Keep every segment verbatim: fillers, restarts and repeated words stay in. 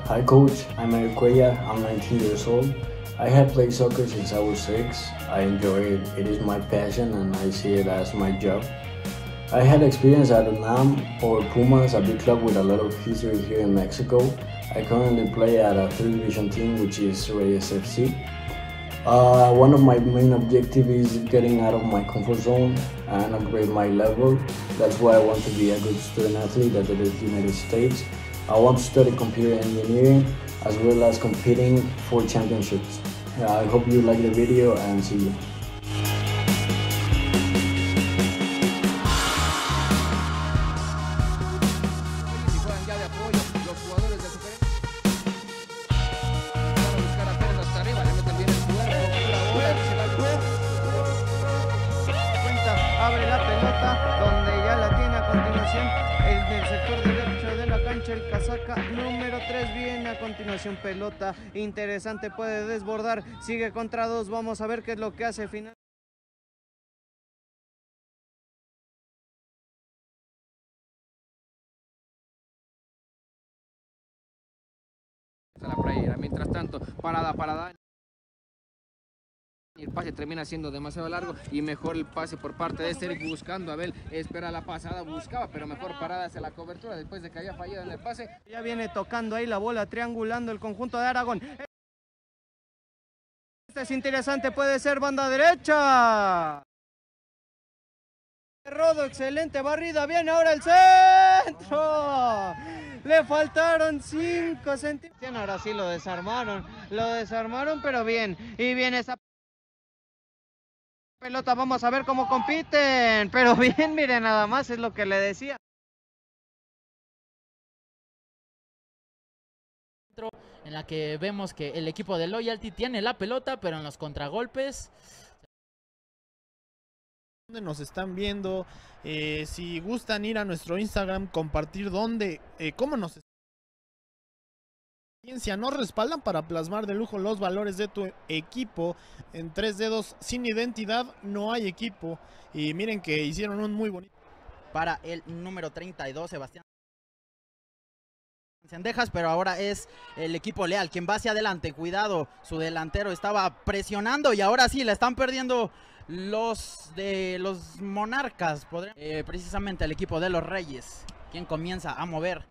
Hi coach, I'm Eric Cuellar, I'm nineteen years old. I have played soccer since I was six. I enjoy it, it is my passion and I see it as my job. I had experience at UNAM or Pumas, a big club with a lot of history here in Mexico. I currently play at a third division team which is Reyes F C. Uh, one of my main objectives is getting out of my comfort zone and upgrade my level. That's why I want to be a good student athlete at the United States. I want to study computer engineering as well as competing for championships. I hope you like the video and see you. Abre la pelota donde ya la tiene a continuación el del sector derecho de la cancha, el casaca número tres viene a continuación, pelota interesante, puede desbordar, sigue contra dos, vamos a ver qué es lo que hace final. La playera. Mientras tanto, parada, parada. El pase termina siendo demasiado largo y mejor el pase por parte de Eric buscando a Abel, espera la pasada, buscaba, pero mejor parada hacia la cobertura después de que había fallado en el pase. Ya viene tocando ahí la bola, triangulando el conjunto de Aragón. Este es interesante, puede ser banda derecha. Rodo, excelente barrida, viene ahora el centro. Le faltaron cinco centímetros. Ahora sí lo desarmaron, lo desarmaron, pero bien. Y viene esa pelota, vamos a ver cómo compiten. Pero bien, miren, nada más es lo que le decía. En la que vemos que el equipo de Loyalty tiene la pelota, pero en los contragolpes. Donde nos están viendo, eh, si gustan ir a nuestro Instagram, compartir dónde, eh, cómo nos nos respaldan para plasmar de lujo los valores de tu equipo. En tres dedos, sin identidad no hay equipo. Y miren que hicieron un muy bonito para el número treinta y dos, Sebastián Cendejas, pero ahora es el equipo Leal quien va hacia adelante. Cuidado, su delantero estaba presionando y ahora sí la están perdiendo los de los Monarcas, eh, precisamente el equipo de los Reyes, quien comienza a mover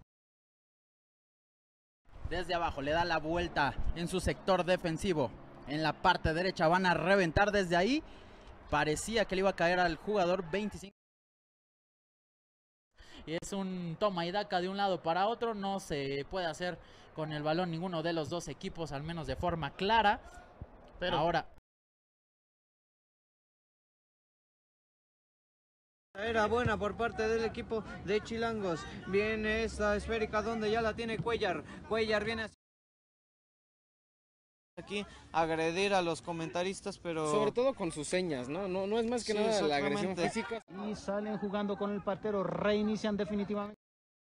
desde abajo, le da la vuelta en su sector defensivo, en la parte derecha, van a reventar desde ahí, parecía que le iba a caer al jugador veinticinco. Y es un toma y daca de un lado para otro, no se puede hacer con el balón ninguno de los dos equipos, al menos de forma clara, pero ahora... Era buena por parte del equipo de Chilangos. Viene esta esférica donde ya la tiene Cuellar. Cuellar viene así. Aquí agredir a los comentaristas, pero sobre todo con sus señas, ¿no? No, no es más que sí, nada la agresión física. Y salen jugando con el partero, reinician definitivamente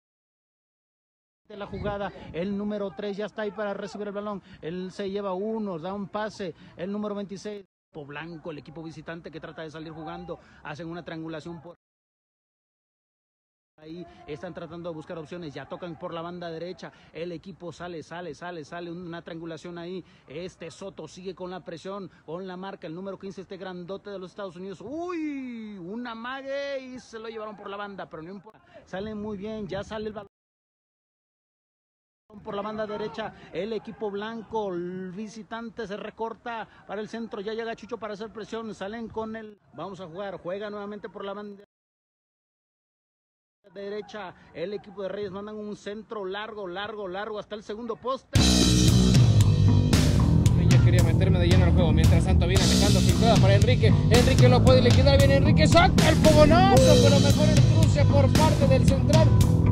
la jugada. El número tres ya está ahí para recibir el balón. Él se lleva uno, da un pase. El número veintiséis. Blanco, el equipo visitante que trata de salir jugando, hacen una triangulación por ahí, están tratando de buscar opciones, ya tocan por la banda derecha, el equipo sale, sale, sale, sale, una triangulación ahí, este Soto sigue con la presión, con la marca, el número quince, este grandote de los Estados Unidos, uy, una mague y se lo llevaron por la banda, pero no importa, salen muy bien, ya sale el balón por la banda derecha, el equipo blanco, el visitante se recorta para el centro, ya llega Chucho para hacer presión, salen con el, vamos a jugar, juega nuevamente por la banda derecha, el equipo de Reyes mandan un centro largo, largo, largo, hasta el segundo poste. Ya quería meterme de lleno al juego, mientras tanto viene dejando filtrada para Enrique, Enrique lo puede liquidar, viene Enrique, saca el fogonazo, pero mejor el cruce por parte del central.